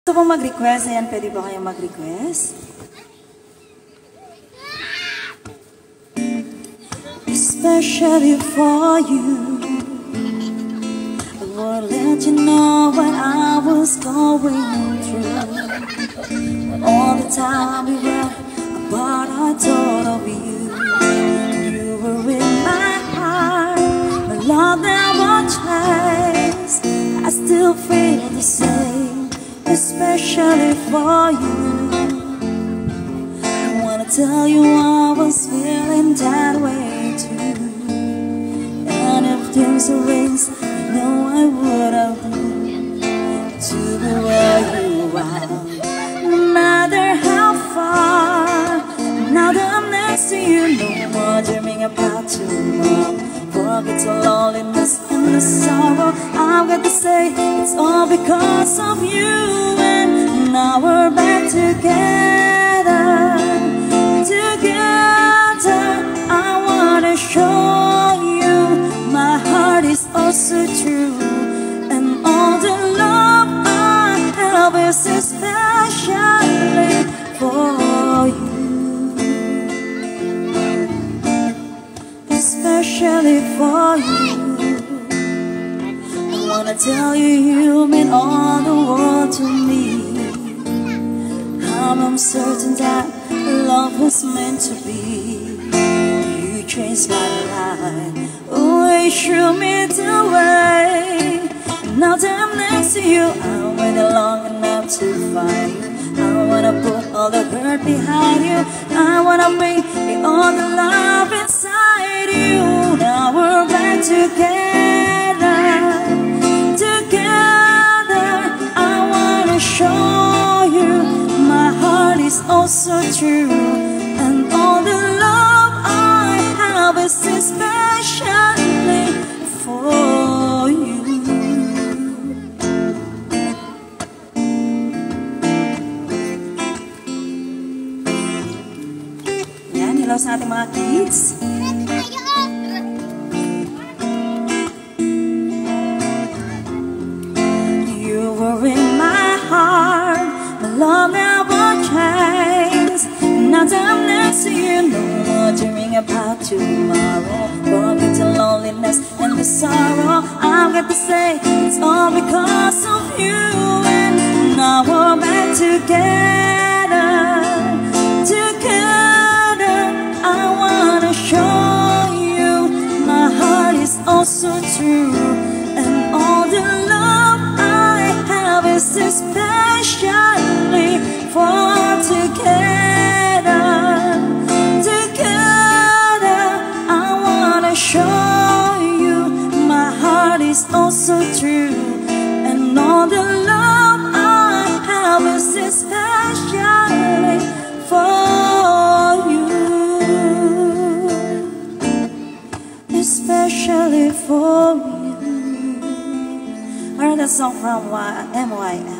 Gusto pong mag-request? Ayan, pwede ba kayong mag-request? Especially for you, I would let you know what I was going through. All the time we were apart, I thought of you. You were in my heart, my love never changed. I still feel the same, especially for you. I wanna tell you I was feeling that way too. And if there's a race, I know I would have been to be where you are. No matter how far, now that I'm next to you, no more dreaming about tomorrow. Forget the loneliness and the sorrow. I've got to say it's all because of you. And now we're back together, together. I wanna show you my heart is also true, and all the love I have is especially for you. Especially for you. I wanna tell you, you mean all the world to me. I'm certain that love was meant to be. You changed my life, always show me the way. Now that I'm next to you, I waited long enough to find you. I wanna put all the hurt behind you. I wanna bring all the love inside you. Now we're back together, together. I wanna show you my heart is also true, and all the love I have is especially for you. Yan, hello sa ating mga kids. You were in my heart, my love never changed. Now that I'm next to you, no more dreaming about tomorrow. Forget the loneliness and the sorrow. I've got to say it's all because of you. And now we're back together, together. I wanna show you my heart is also true, and all the love I have is especially for together, together. I wanna show you my heart is also true, and all the love I have is especially for you, especially for you. I heard that song from MYM.